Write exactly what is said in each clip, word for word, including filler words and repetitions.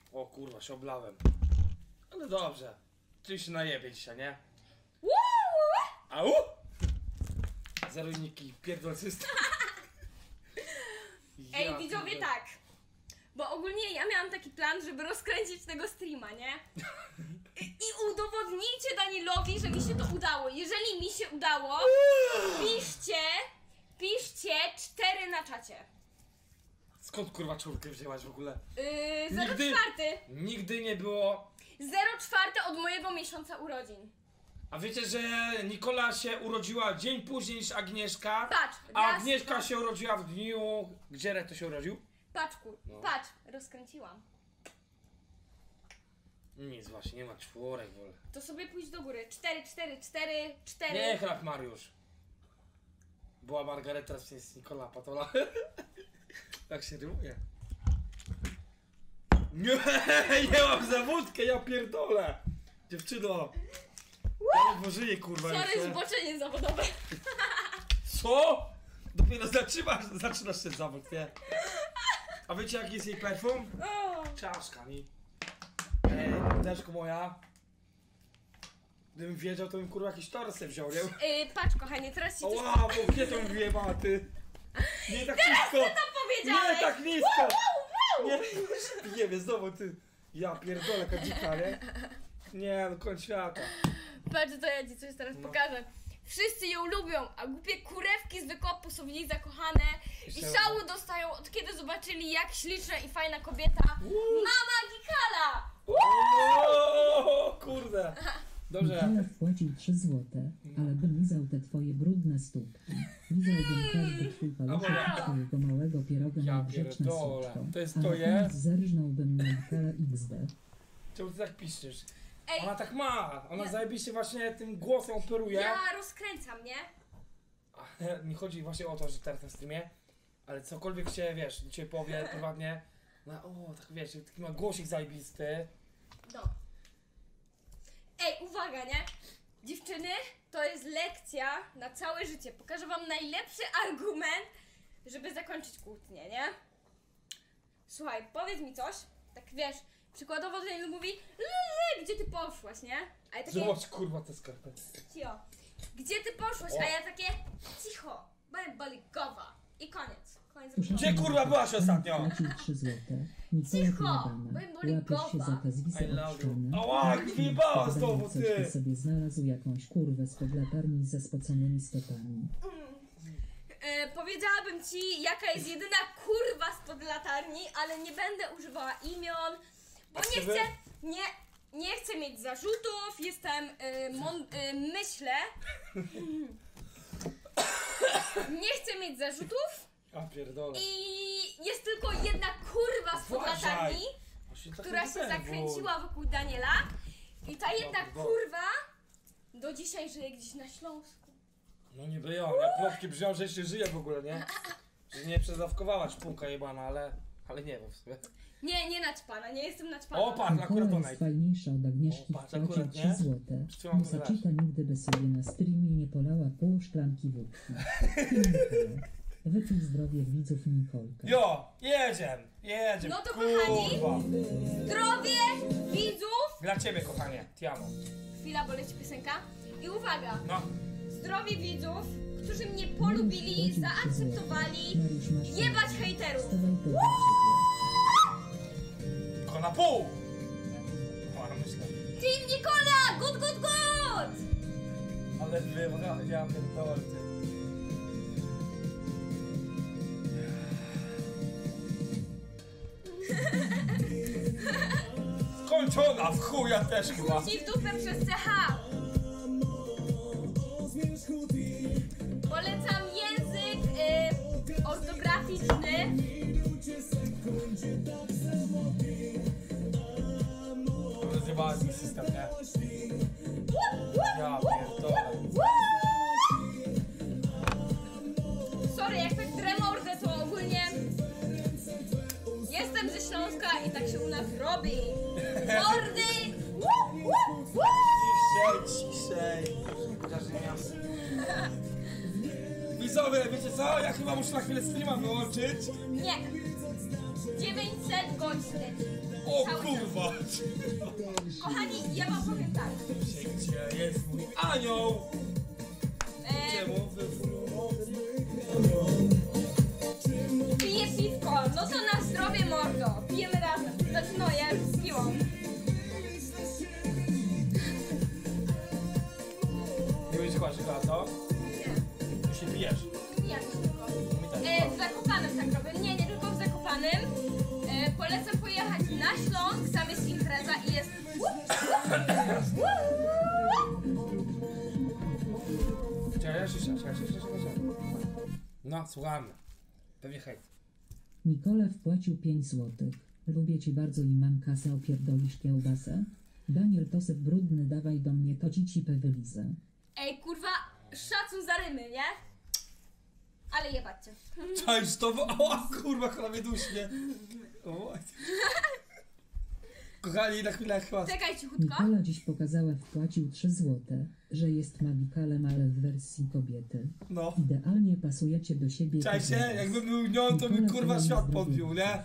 O kurwa, się oblałem. Ale dobrze. Ty się najebie dzisiaj, nie? Au! Zerujniki, pierdolcysty. Ej, Ja widzowie, pierdolę. tak. Bo ogólnie ja miałam taki plan, żeby rozkręcić tego streama, nie? I, i udowodnijcie Danielowi, że mi się to udało. Jeżeli mi się udało, piszcie, piszcie cztery na czacie. Skąd kurwa czwórkę wzięłaś w ogóle? Yy, zero Nigdy- czwarty. Nigdy nie było. Zero czwarty od mojego miesiąca urodzin. A wiecie, że Nikola się urodziła dzień później niż Agnieszka? Patrz, A raz, Agnieszka dwa. się urodziła w dniu... Gdzie Reto się urodził? Patrz, kur... No. patrz, rozkręciłam. Nic właśnie, nie ma czwórek w ogóle. To sobie pójdź do góry. Cztery, cztery, cztery, cztery. Nie chlap Mariusz. Była Margareta, teraz jest Nikola Patola. Tak się rymuje. Nie, nie mam za wódkę, ja pierdolę. Dziewczyno. Ja nie żyję, kurwa. Sorry, jeszcze. zboczenie zawodowe. Co? Dopiero zaczynasz, zaczynasz ten zawód, nie? A wiecie jaki jest jej perfum? O. Czaszka, nie? Ej, deszku moja. Gdybym wiedział, to bym kurwa jakiś torsy wziął, nie? Yy, patrz, kochanie, teraz ci coś... Oła, bo gdzie to wyjebała, ty? Nie tak nisko! Ty to powiedziałeś! Nie tak nisko! Nie, nie wiem, znowu ty. Ja pierdolę, kadzika, nie? Nie, no kończ świata. Patrz, to ja ci coś teraz No. pokażę. Wszyscy ją lubią, a głupie kurewki z wykopu są w niej zakochane i Jeszcze- szału dostają od kiedy zobaczyli, jak śliczna i fajna kobieta Mama Gikala! O, kurde. Dobrze. Mikołaj wpłacił trzy złote, ale by lizał te twoje brudne stópki. Lizałbym każdy twój paluszek twojego małego pieroga Ja na grzeczne pierdolę. słodko. To jest A to na jest? koniec zerżnąłbym na Mikala iks de. Czemu ty tak piszesz? Ej, Ona tak ma. Ona Ja- zajebiście właśnie tym głosem operuje. ja rozkręcam, nie? Ale nie chodzi właśnie o to, że teraz na streamie, ale cokolwiek się, wiesz, do ciebie powie prywatnie, no o, tak wiesz, taki ma głosik zajebisty. No. Ej, uwaga, nie? Dziewczyny, to jest lekcja na całe życie. Pokażę wam najlepszy argument, żeby zakończyć kłótnię, nie? Słuchaj, powiedz mi coś, tak wiesz, przykładowo Daniel mówi Lele, gdzie ty poszłaś, nie? A ja takie, Zobacz kurwa te skarpety. cicho, gdzie ty poszłaś? O. A ja takie, cicho, balikowa. I koniec, koniec Słyszałem, rozmowy. Gdzie, kurwa, że byłaś pan ostatnio? Wpłacił trzy złote. Mikołaj Cicho, pojebana. byłem boli Łapiesz się głowa. za te zwisy I love you. obszczone. Ała, gwiebała znowu, Coś ty. ty sobie znalazł jakąś kurwę z podlatarni ze spoconymi stopami. E, powiedziałabym ci, jaka jest jedyna kurwa spod latarni, ale nie będę używała imion, bo A nie chcemy? chcę, nie, nie chcę mieć zarzutów, jestem, e, mon, e, myślę, nie chcę mieć zarzutów A pierdolę. i jest tylko jedna kurwa spod Uważaj. latarni, Właśnie tak która nie się denerwuj. zakręciła wokół Daniela i ta jedna Dobra. kurwa do dzisiaj żyje gdzieś na Śląsku. No niby ja, ja plotki brzmiał, że jeszcze żyje w ogóle, nie? Że nie przedawkowała szpunka jebana, ale... Ale nie wiem w sumie. Nie, nie naćpana, nie jestem naćpana. O, patrz, akurat Mikołaj ona jest fajniejsza od Agnieszki, O, patrz, wpłacił akurat, trzy nie? złote. Trzymam to Musacita nigdy by sobie na streamie nie polała pół szklanki wódki. Ty, Mikołaj, wypij zdrowie widzów Nikolka. Jo, jedziemy, jedziemy, No to kurwa. kochani. Zdrowie widzów! Dla ciebie, kochanie, ti amo. Chwila, bo leci piosenka. I uwaga, No, zdrowie widzów, którzy mnie polubili, zaakceptowali. Mariusz, masz Jebać rację. hejterów! Wstawaj to do ciebie. tylko na pół. O, ale myślę. Team Nikola! Good, good, good! Ale wy, ja pierdolę, ty. Skończona, w chuja też chyba. Chuj ci w dupę przez C H! Polecam język y, ortograficzny. Rozjebałem mi system, nie? Ja pierdolę. Sorry, jak tak drę mordę, to ogólnie jestem ze Śląska i tak się u nas robi. Mordy! Woo, woo, woo! Ciszej, ciszej. Chociaż nie miał. Widzowie, wiecie co? Ja chyba muszę na chwilę streama wyłączyć. Nie! dziewięćset godzin leci. O Cały kurwa! Kochani, ja wam powiem tak. Gdzie jest mój anioł? E, Czemu wyfrumowy? piję piwko, no to na zdrowie mordo. Pijemy razem. Znaczy no, ja już z piłą. Nie będziesz chyba szukała, co? Nie. Ty się pijesz. Ja też tylko. Mi też. E, w Zakopanem tak robię. Nie, nie tylko w Zakopanem. E, polecam pojechać na Śląsk, tam jest impreza i jest... Czekaj, jeszcze, czekaj, czekaj, czekaj, czekaj. No, słuchamy. Pewnie hejt. Nikole wpłacił pięć złotych. Lubię cię bardzo i mam kasę, opierdolisz kiełbasę? Daniel Tosek brudny, dawaj do mnie, to ci cipę wylizę. Ej, kurwa, szacun za rymy, nie? Ale jebacie. Cześć, to... O, kurwa, prawie duśnie. O. Kochani, na chwilę chyba... Czekaj cichutko. Nikola dziś pokazała, wpłacił trzy złote, że jest magikalem, ale w wersji kobiety. No. Idealnie pasujecie do siebie. Cześć, to zaraz. jakbym był nią, to by kurwa świat podbił, nie?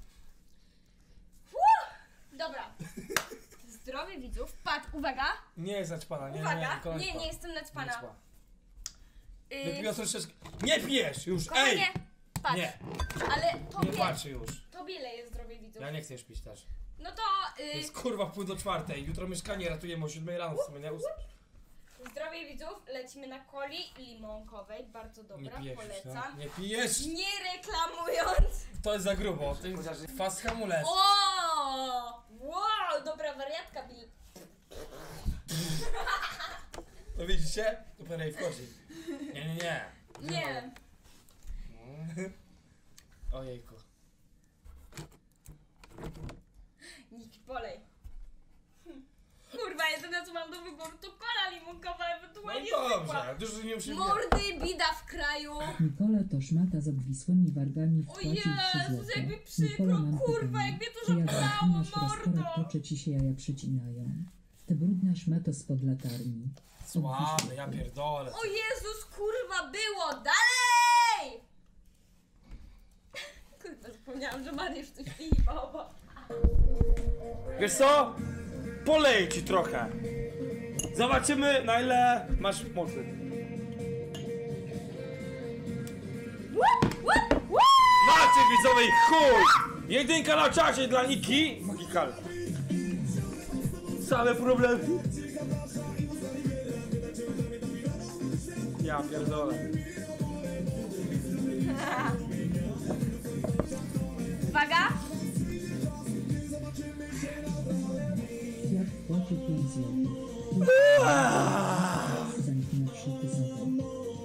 Dobra. Zdrowie widzów. Patrz, uwaga. Nie jest naćpana, nie, Uwaga. nie, Nie, nie, nie jestem naćpana. Yy, Wypiła troszeczkę... Nie pijesz już, ej! kochanie, patrz. Nie, Ale nie tobie, patrzy już. tobie leje zdrowie widzów. Ja nie chcę już pić też. No to To yy, jest kurwa wpływ do czwartej. Jutro mieszkanie ratujemy o siódmej rano w sumie, nie? zdrowie widzów. Lecimy na coli limonkowej. Bardzo Nie dobra, pijesz już, polecam. no. Nie pijesz? Nie reklamując. To jest za grubo. Ty chociaż kwas hamulec. O! Wow, dobra wariatka bil. No widzicie? Tu perej wchodzi. Nie, nie, nie. Nie. Ojejku. Niki, polej. Kurwa, jedyne co mam do wyboru to kola limonkowa, No ewentualnie i zwykła. dobrze, dużo nie musimy... Mordy, bida w kraju. Nikola to szmata z obwisłymi wargami, O wpłacił trzy Jezus, złote. jak mi przykro, Nikola, mam kurwa, pytanie. jak mnie to Czy jak zabolało, zaczynasz mordo. rozporek, toczy ci się jaja przycinają. Ty brudna szmato spod latarni. Słabe, ja pierdolę. O Jezus, kurwa, było, dalej! Kurwa, zapomniałam, że Mariusz coś pije, baba. Wiesz co? Polej ci trochę. Zobaczymy na ile masz mocy. Macie widzowej chuj! Jedynka na czasie dla Niki. Magikal. Same problemy. Ja pierdolę. Uwaga! Kwiat wpłacił pięć złotych. Zamknę szyty sobą.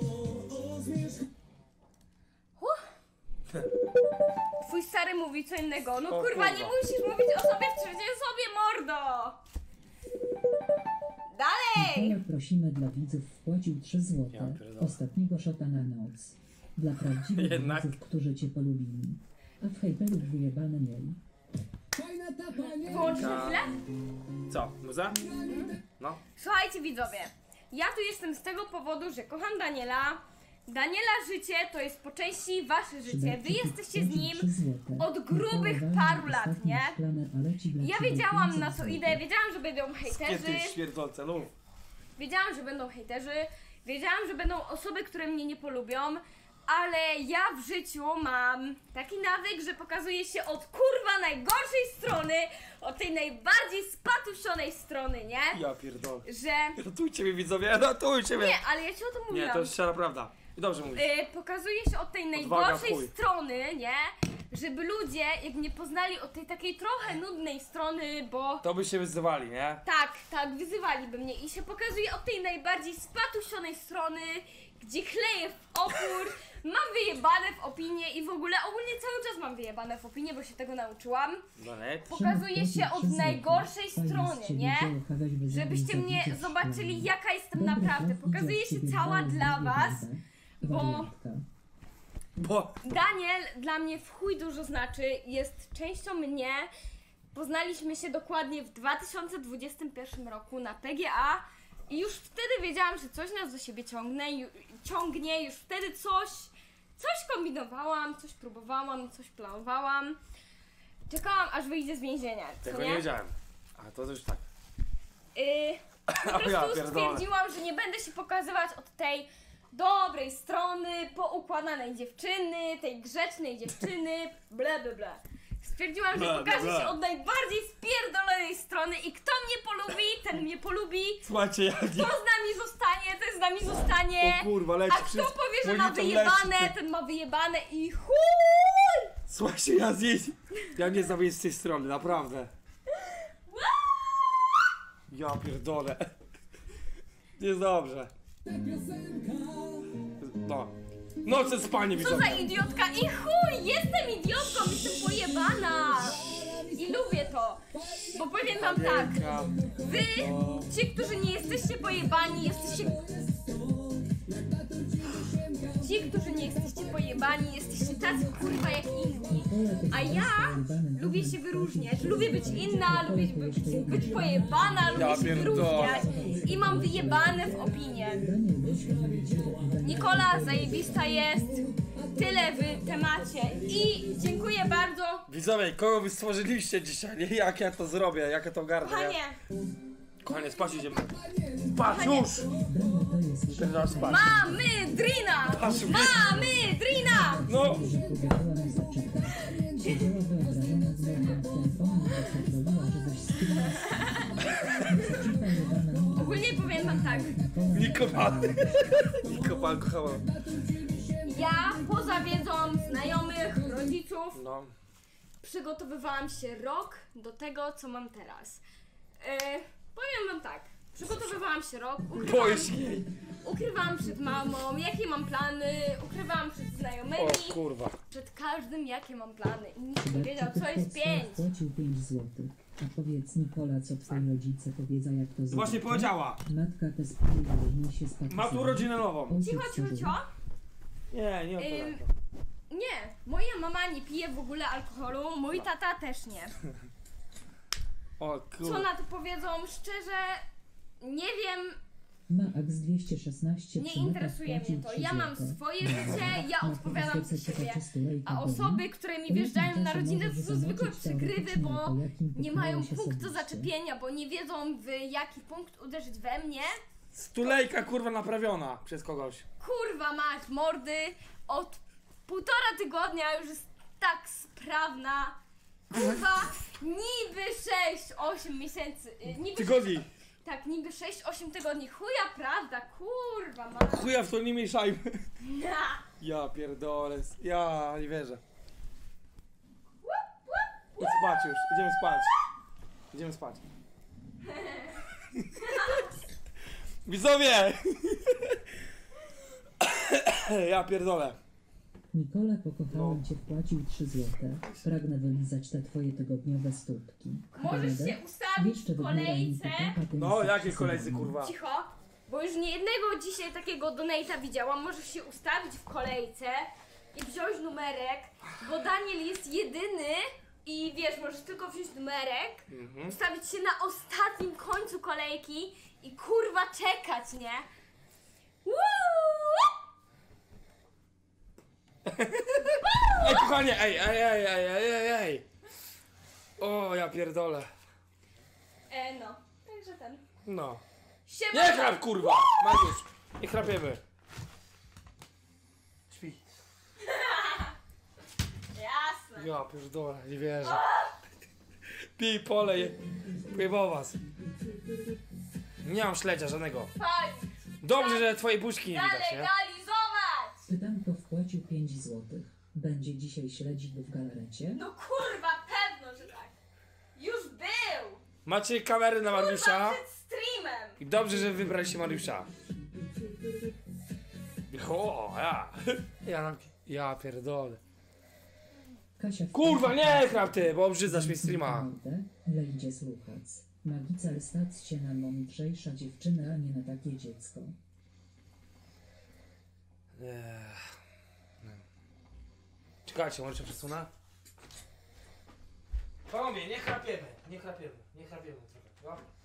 Twój stary mówi co innego. No O kurwa, kurwa. nie musisz mówić o sobie w trzeciej osobie, mordo! Dalej! Nikola, prosimy dla widzów, wpłacił trzy Ja złote. pierdolę. Ostatniego szota na noc. Dla prawdziwych Jednak. widzów, którzy cię polubili. A w hejterów wyjebane mieli. Wyłączysz na chwilę? Co? Muza? No. Słuchajcie widzowie, ja tu jestem z tego powodu, że kocham Daniela. Daniela życie to jest po części wasze życie. Wy jesteście z nim od grubych paru lat, nie? Ja wiedziałam na co idę, wiedziałam, że będą hejterzy, Śmierdzące, no. wiedziałam, że będą hejterzy, wiedziałam, że będą osoby, które mnie nie polubią, ale ja w życiu mam taki nawyk, że pokazuję się od kurwa najgorszej strony, od tej najbardziej spatuszonej strony, nie? Ja pierdolę. Że... Ratujcie mnie widzowie, ratujcie mnie. Nie, ale ja ci o tym Nie, mówiłam. to jest szczera prawda. I dobrze mówisz. Y, pokazuje się od tej Odwaga, najgorszej chuj. strony, nie? Żeby ludzie, jak mnie poznali od tej takiej trochę nudnej strony, bo To by się wyzywali, nie? tak, tak, wyzywaliby mnie i się pokazuje od tej najbardziej spatusionej strony, gdzie chleję w opór, mam wyjebane w opinię i w ogóle ogólnie cały czas mam wyjebane w opinię, bo się tego nauczyłam. Zanet. Pokazuje się od najgorszej strony, nie? Żebyście mnie zobaczyli, jaka jestem naprawdę. Pokazuje się cała dla was, bo Bo... Daniel dla mnie w chuj dużo znaczy, jest częścią mnie. Poznaliśmy się dokładnie w dwa tysiące dwudziestym pierwszym roku na P G A i już wtedy wiedziałam, że coś nas do siebie ciągnie, ju- ciągnie, już wtedy coś, coś kombinowałam, coś próbowałam, coś planowałam. czekałam aż wyjdzie z więzienia, co Tego nie? nie wiedziałem. A to już tak. Yy, po O ja prostu pierdolę. stwierdziłam, że nie będę się pokazywać od tej dobrej strony, poukładanej dziewczyny, tej grzecznej dziewczyny, ble ble ble. Stwierdziłam, że Ble, ble, pokażę ble. się od najbardziej spierdolonej strony i kto mnie polubi, ten mnie polubi. Słuchajcie, ja Kto z nami zostanie, ten z nami zostanie. O kurwa, leci A kto wszystko. powie, że ma Monitor wyjebane, leci. ten ma wyjebane i chuj! Słuchajcie, ja zjeść. Ja nie znam jej z tej strony, naprawdę. Ja pierdolę. Jest dobrze. No. Noce spanie Co widzowie. za idiotka i chuj! Jestem idiotką, jestem pojebana! I lubię to, bo powiem wam tak, Wielka. wy, ci, którzy nie jesteście pojebani, jesteście... Ci, którzy nie jesteście pojebani, jesteście tacy kurwa jak inni. A ja lubię się wyróżniać, lubię być inna, lubię być, być pojebana, lubię Ja się pierdolę. wyróżniać i mam wyjebane w opinie. Nikola zajebista jest, tyle w temacie i dziękuję bardzo. Widzowie, kogo wy stworzyliście dzisiaj? Nie, jak ja to zrobię, jak ja to ogarnę. Kochanie, Ja... Kochanie, spać idziemy. Spać Kochanie. już! Teraz spać. mamy Drina! Patrz, Mamy Drina! No! Siedziała wyobrażona z moim telefonem, że pozwoliła, żebyś skryła z Ogólnie powiem wam tak, Nikola. Nikola kochała. ja poza wiedzą znajomych, rodziców, No. przygotowywałam się rok do tego, co mam teraz. E, powiem wam tak, przygotowywałam się rok, ukrywałam, Boję się jej. ukrywałam przed mamą, jakie mam plany, ukrywałam przed znajomymi, O kurwa. przed każdym, jakie mam plany i nikt nie wiedział, co jest pięć. Płacił pięć złotych. A powiedz Nikola, co twoi rodzice powiedzą, jak to zrobić. Właśnie powiedziała. Matka te sprawy się spakować. Ma tu rodzinę nową. Cicho, cicho, cicho. Nie, nie Ym, odpowiadam. Nie, moja mama nie pije w ogóle alkoholu, mój tata też nie. O Co kurwa. na to powiedzą? Szczerze, nie wiem, Max dwieście szesnaście nie trzy lata interesuje wpłacił mnie to. trzy Ja mam złote. swoje życie, ja Na odpowiadam za koncercie siebie. Kaczystulejka A Boni. osoby, które mi Po wjeżdżają jakim na czasie rodzinę, to możesz są zwykłe zobaczyć przegrywy, teoretycznie, bo po jakim nie mają pokryłeś punktu osobiście? zaczepienia, bo nie wiedzą w jaki punkt uderzyć we mnie. Stulejka kurwa naprawiona przez kogoś. Kurwa mać, mordy, od półtora tygodnia już jest tak sprawna. Kurwa, niby sześć osiem miesięcy, y, niby Tygodni. tak, niby sześć osiem tygodni, chuja prawda, kurwa mać. Chuja w to nie mieszajmy. Ja. Ja pierdolę. Ja nie wierzę. Idź spać już. Idziemy spać. Idziemy spać. Widzowie! Ja pierdolę. Nikola, pokochałem No. cię, wpłacił trzy złote. Pragnę wylizać te twoje tygodniowe stópki. Możesz Radę? się ustawić Jeszcze w wybieraj mi kolejce. typa, tym No, jest jakie przesadne. kolejcy kurwa? Cicho, bo już nie jednego dzisiaj takiego donate'a widziałam. Możesz się ustawić w kolejce i wziąć numerek, bo Daniel jest jedyny i wiesz, możesz tylko wziąć numerek, Mhm. ustawić się na ostatnim końcu kolejki i kurwa czekać, nie? Woo! Ej, kochanie, ej, ej, ej, ej, ej, ej, ej. O, ja pierdolę. E, no, także ten. No. Siema! Nie chrap, kurwa! Mariusz, nie chrapiemy. Śpi. Jasne. Ja pierdolę, nie wierzę. Pij, polej. Pojebał was. Nie mam śledzia żadnego. Fajnie. Dobrze, że twojej buźki nie widać, nie? Zalegalizować! Pytanko, wpłacił pięć złotych. Będzie dzisiaj śledzić go w galarecie? No kurwa, pewno, że tak. Już był! Macie kamery na Mariusza. Kurwa, przed streamem! I dobrze, że wybraliście Mariusza. O, ja. Ja, ja pierdolę. Kasia, Kurwa, nie chrap ty, bo obrzydzasz mi streama. Naprawdę? Ile idzie słuchać? Magical stać się na mądrzejsza dziewczyna, a nie na takie dziecko. Nie. Czekajcie, może się przesunę? Panowie, nie chrapiemy, nie chrapiemy, nie chrapiemy trochę, no?